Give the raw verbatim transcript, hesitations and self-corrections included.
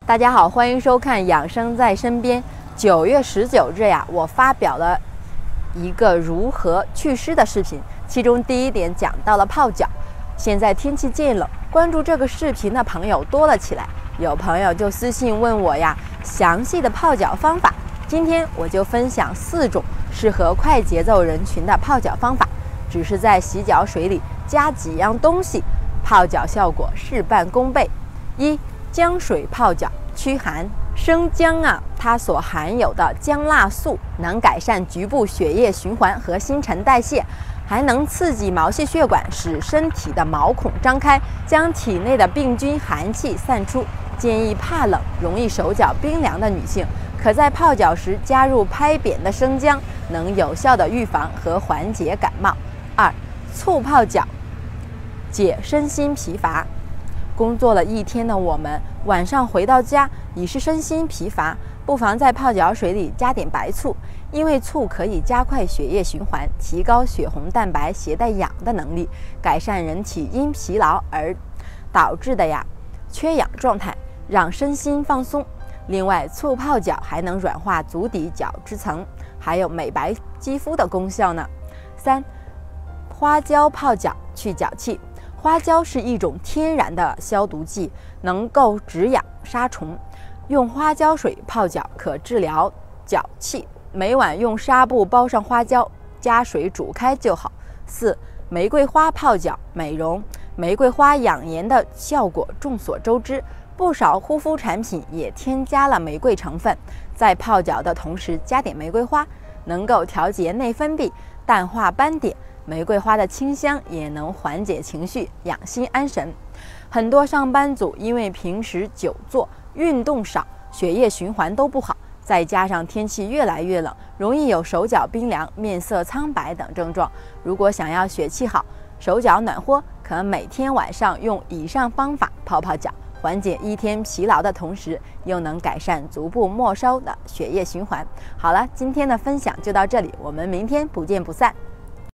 大家好，欢迎收看《养生在身边》。九月十九日呀，我发表了一个如何祛湿的视频，其中第一点讲到了泡脚。现在天气渐冷，关注这个视频的朋友多了起来，有朋友就私信问我呀，详细的泡脚方法。今天我就分享四种适合快节奏人群的泡脚方法，只是在洗脚水里加几样东西，泡脚效果事半功倍。一、姜水泡脚驱寒。生姜啊，它所含有的姜辣素能改善局部血液循环和新陈代谢，还能刺激毛细血管，使身体的毛孔张开，将体内的病菌寒气散出。建议怕冷、容易手脚冰凉的女性，可在泡脚时加入拍扁的生姜，能有效的预防和缓解感冒。二、醋泡脚，解身心疲乏。工作了一天的我们，晚上回到家已是身心疲乏，不妨在泡脚水里加点白醋，因为醋可以加快血液循环，提高血红蛋白携带氧的能力，改善人体因疲劳而导致的呀缺氧状态，让身心放松。另外，醋泡脚还能软化足底角质层，还有美白肌肤的功效呢。三、花椒泡脚去脚气。花椒是一种天然的消毒剂，能够止痒杀虫。用花椒水泡脚可治疗脚气，每晚用纱布包上花椒，加水煮开就好。四、玫瑰花泡脚美容。玫瑰花养颜的效果众所周知，不少护肤产品也添加了玫瑰成分。在泡脚的同时加点玫瑰花，能够调节内分泌，淡化斑点。玫瑰花的清香也能缓解情绪，养心安神。很多上班族因为平时久坐、运动少，血液循环都不好，再加上天气越来越冷，容易有手脚冰凉、面色苍白等症状。如果想要血气好、手脚暖和，可每天晚上用以上方法泡泡脚，缓解一天疲劳的同时，又能改善足部末梢的血液循环。好了，今天的分享就到这里，我们明天不见不散。